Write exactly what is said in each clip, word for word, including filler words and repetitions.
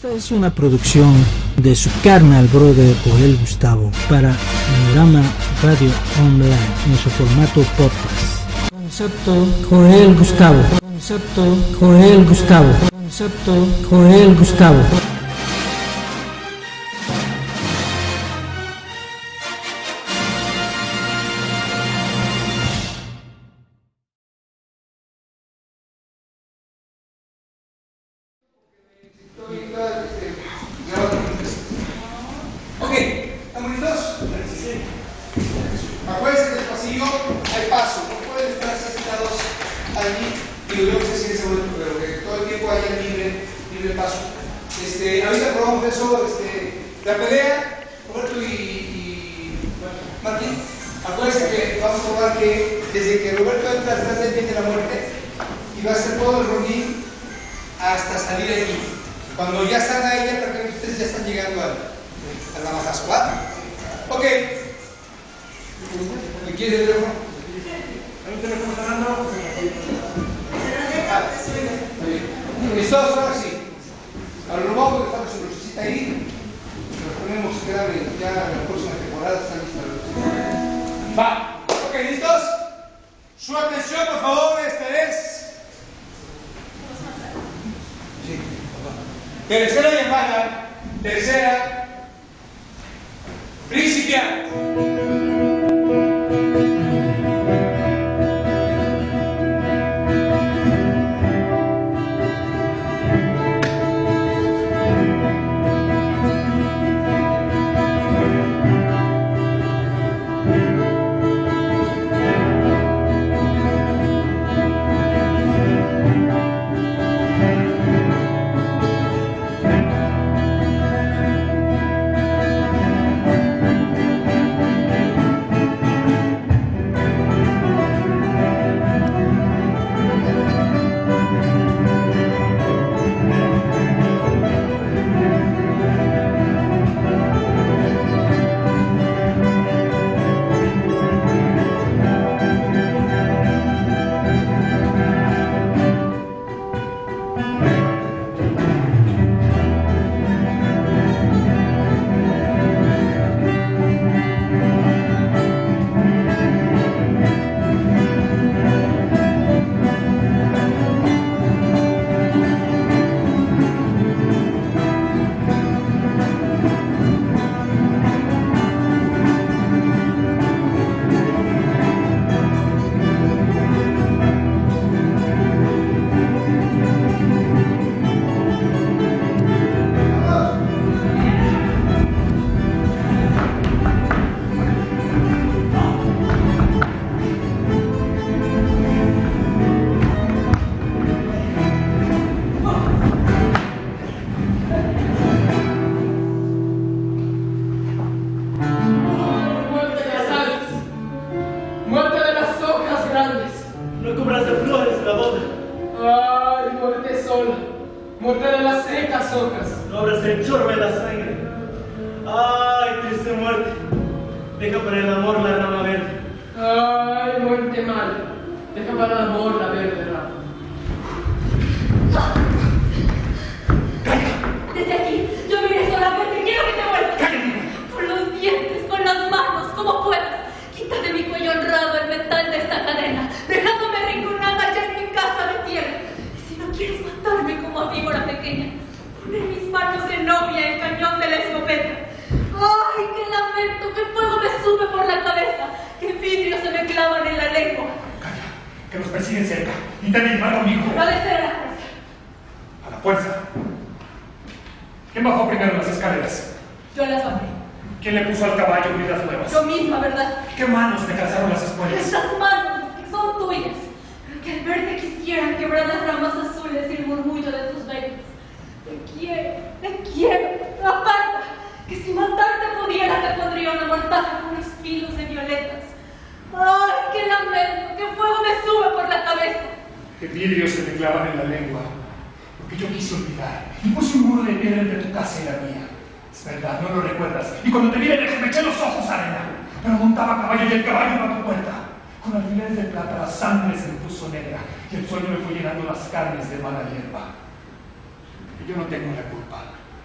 Esta es una producción de su carnal brother Joel Gustavo para Panorama Radio Online en su formato podcast. Concepto Joel Gustavo. Concepto Joel Gustavo. Concepto Joel Gustavo. Ok, ¿estamos listos? Acuérdense que el pasillo hay paso, no pueden estar sentados allí y luego se sigue ese momento, pero que todo el tiempo haya libre, libre paso. Este, ahorita probamos eso, este, la pelea, Roberto y, y Martín. Acuérdense que vamos a probar que desde que Roberto entra atrás de él viene la muerte y va a hacer todo el rodín hasta salir de aquí. Cuando ya están a ella, prácticamente ustedes ya están llegando al a la baja squad. Ok. ¿Me quiere el teléfono? ¿Hay un teléfono sonando? Ah, ¿listos? Ahora sí. Ahora lo vamos a dejar su lucecita ahí. Nos ponemos que quedar ya en la próxima temporada. Está lista la lucecita. Va. Ok, ¿listos? Su atención, por favor. Este es. Sí. Tercera llamada. Tercera. Principiante. Muerte de las secas hojas. No abras el chorro de la sangre. Ay, triste muerte. Deja para el amor la rama verde. Ay, muerte mala. Deja para el amor la verde rama. Desde aquí, yo miré solamente, quiero que te vuelvas. Con los dientes, con las manos, como puedas. Quita de mi cuello honrado el metal de esta cadena, dejándome arrinconada ya en mi casa de tierra. Y si no quieres matarme como a víbora pequeña, pon en mis manos de novia el cañón de la escopeta. ¡Ay, qué lamento! ¡Qué fuego me sube por la cabeza! ¡Qué vidrios se me clavan en la lengua! Calla, que nos persiguen cerca. Y ten mi mano, amigo. No de ser a la fuerza. A la fuerza. ¿Quién bajó primero las escaleras? Yo las bajé. ¿Quién le puso al caballo bridas nuevas? Yo misma, ¿verdad? ¿Qué manos te calzaron las espuelas? Estas manos que son tuyas, pero que al verte quisieran quebrar las ramas azules y el murmullo de tus venas. Te quiero, te quiero, aparta, que si matarte pudiera te pondría una mortaja con unos filos de violetas. ¡Ay, qué lamento! ¡Qué fuego me sube por la cabeza! ¿Qué vidrios se te clavan en la lengua? Porque yo quise olvidar y puse un muro de piedra entre tu casa y la mía. Es verdad, no lo recuerdas. Y cuando te vi de lejos me eché los ojos a arena. Pero montaba a caballo y el caballo iba a tu puerta. Con alfileres de plata la sangre se me puso negra y el sueño me fue llenando las carnes de mala hierba. Y yo no tengo la culpa.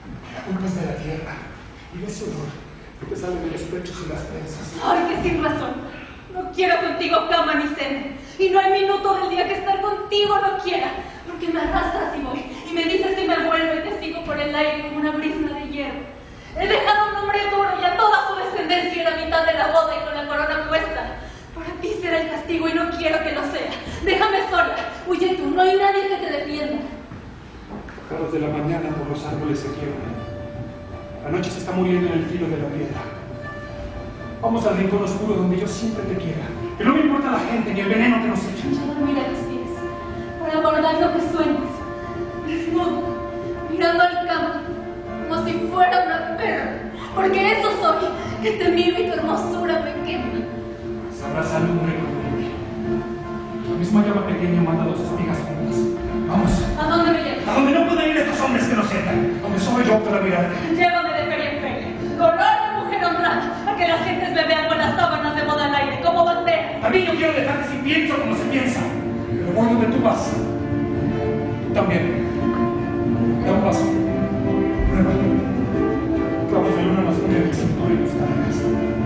La culpa es de la tierra y de ese olor que te sale de los pechos y las trenzas. Ay, que sin razón. No quiero contigo cama ni cena. Y no hay minuto del día que estar contigo no quiera. Porque me arrastras y voy. Y me dices que me vuelvo y te sigo por el aire como una brisna de hierro. He dejado a un hombre duro y a toda su descendencia en la mitad de la boda y con la corona puesta. Para ti será el castigo y no quiero que lo sea. Déjame sola. Huye tú. No hay nadie que te defienda. Pájaros de la mañana por los árboles se quiebran. La noche se está muriendo en el filo de la piedra. Vamos al rincón oscuro donde yo siempre te quiera. Que no me importa la gente ni el veneno que nos echan. Yo dormiré a tus pies para guardar lo que sueñas. Desnudo, mirando al campo, como si fuera una perra. Porque eso soy, que te miro y tu hermosura me quema. Sabrás alumbre con hombre. La misma llama pequeña manda dos espigas juntas. Vamos. ¿A dónde me llevas? A donde no pueden ir estos hombres que nos sientan. Donde solo yo pueda mirarte. Llévame de feria en feria, con honor, mujer honrada, a que las gentes me vean con las sábanas de moda al aire, como bandera. A mí no quiero dejarte si pienso como se piensa. Pero voy donde tú vas. Tú también. Da un paso. Prueba. Clavos de luna más fría en el cinturón y los cadenas.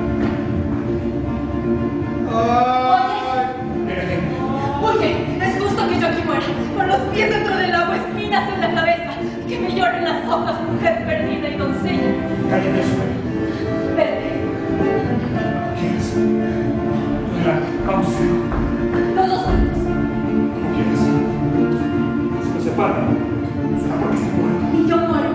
Mira, gente. Oye, es justo que yo aquí muera, con los pies dentro del agua, espinas en la cabeza, y que me lloren las hojas, mujer perdida y doncella. Cállate, eso. Vete, ¿Quieres? Tú delante. Vamos. los dos juntos. Como quieres. Si nos separan, será porque se mueren. Y yo muero.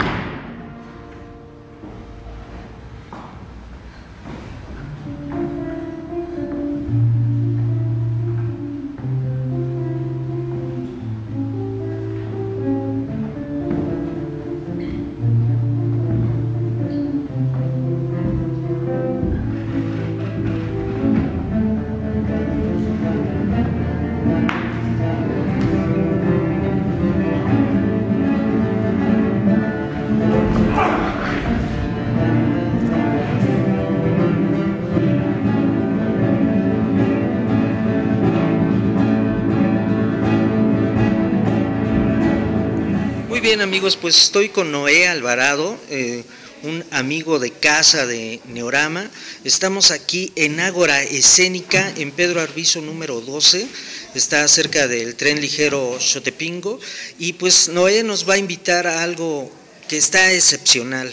Muy bien, amigos, pues estoy con Noé Alvarado, eh, un amigo de casa de Neorama. Estamos aquí en Ágora Escénica, en Pedro Arvizo número doce, está cerca del tren ligero Xotepingo, y pues Noé nos va a invitar a algo que está excepcional.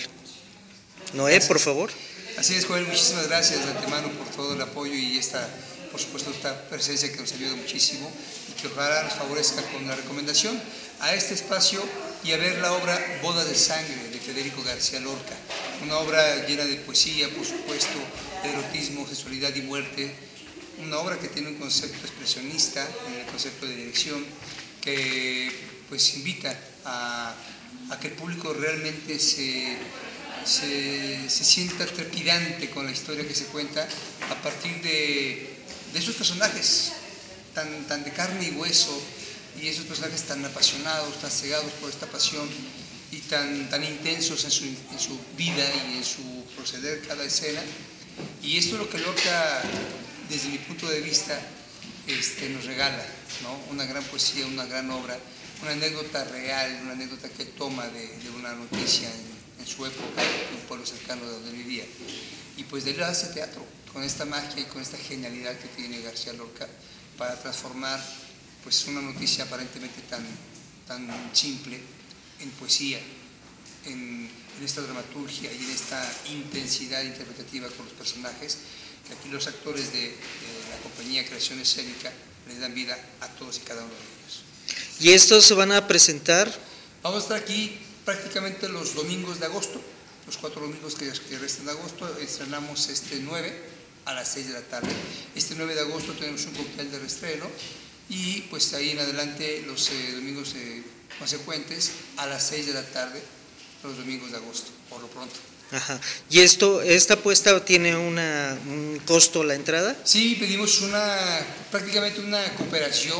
Noé, por favor. Así es, Joel, muchísimas gracias de antemano por todo el apoyo y esta, por supuesto, esta presencia que nos ayuda muchísimo y que ojalá nos favorezca con la recomendación a este espacio y a ver la obra Boda de Sangre de Federico García Lorca, una obra llena de poesía, por supuesto, de erotismo, sexualidad y muerte, una obra que tiene un concepto expresionista, en el concepto de dirección, que pues invita a, a que el público realmente se, se, se sienta trepidante con la historia que se cuenta a partir de, de esos personajes tan, tan de carne y hueso, y esos personajes tan apasionados, tan cegados por esta pasión y tan, tan intensos en su, en su vida y en su proceder cada escena. Y esto es lo que Lorca, desde mi punto de vista, este, nos regala, ¿no? Una gran poesía, una gran obra, una anécdota real, una anécdota que toma de, de una noticia en, en su época, en un pueblo cercano de donde vivía. Y pues de él hace teatro, con esta magia y con esta genialidad que tiene García Lorca para transformar pues una noticia aparentemente tan, tan simple en poesía, en, en esta dramaturgia y en esta intensidad interpretativa con los personajes, que aquí los actores de, de la compañía Creación Escénica les dan vida a todos y cada uno de ellos. ¿Y estos se van a presentar? Vamos a estar aquí prácticamente los domingos de agosto, los cuatro domingos que, que restan de agosto. Estrenamos este nueve a las seis de la tarde. Este nueve de agosto tenemos un cóctel de reestreno, y pues ahí en adelante los eh, domingos eh, consecuentes a las seis de la tarde, los domingos de agosto, por lo pronto. Ajá. ¿Y esto, esta apuesta tiene una, un costo la entrada? Sí, pedimos una, prácticamente una cooperación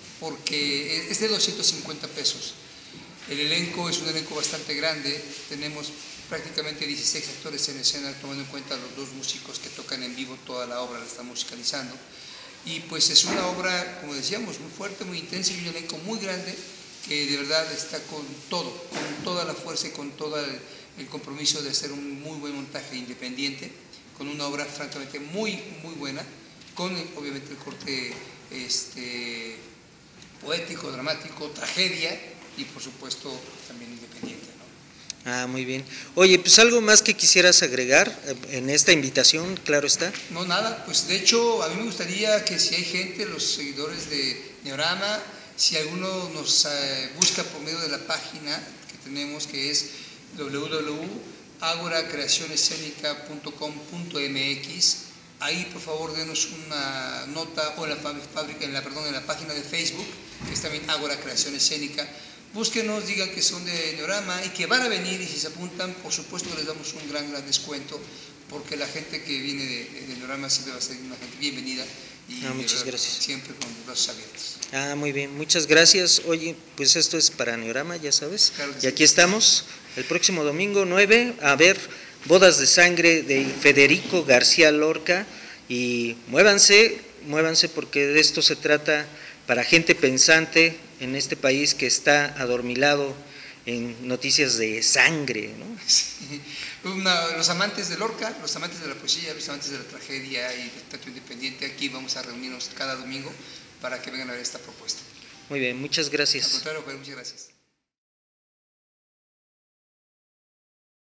porque es de doscientos cincuenta pesos. El elenco es un elenco bastante grande, tenemos prácticamente dieciséis actores en escena, tomando en cuenta los dos músicos que tocan en vivo toda la obra, la están musicalizando. Y pues es una obra, como decíamos, muy fuerte, muy intensa y un elenco muy grande que de verdad está con todo, con toda la fuerza y con todo el, el compromiso de hacer un muy buen montaje independiente, con una obra francamente muy, muy buena, con obviamente el corte este, poético, dramático, tragedia y por supuesto también independiente, ¿no? Ah, muy bien. Oye, pues algo más que quisieras agregar en esta invitación, claro está. No, nada, pues de hecho a mí me gustaría que si hay gente, los seguidores de Neorama, si alguno nos eh, busca por medio de la página que tenemos, que es doble u doble u doble u punto agora creación escénica punto com punto m x, ahí por favor denos una nota, o en la, fábrica, en la, perdón, en la página de Facebook, que es también Agora Creación Escénica. Búsquenos, digan que son de Neorama y que van a venir, y si se apuntan, por supuesto que les damos un gran, gran descuento, porque la gente que viene de, de Neorama siempre va a ser una gente bienvenida y ah, muchas verdad, gracias. Siempre con los brazos abiertos. Ah, muy bien, muchas gracias. Oye, pues esto es para Neorama, ya sabes. Claro que y sí. aquí estamos, el próximo domingo nueve, a ver Bodas de Sangre de Federico García Lorca, y muévanse, muévanse porque de esto se trata para gente pensante en este país que está adormilado en noticias de sangre, ¿no? Sí. Una, los amantes de Lorca, los amantes de la poesía, los amantes de la tragedia y del teatro independiente, aquí vamos a reunirnos cada domingo para que vengan a ver esta propuesta. Muy bien, muchas gracias. Al contrario, muchas gracias.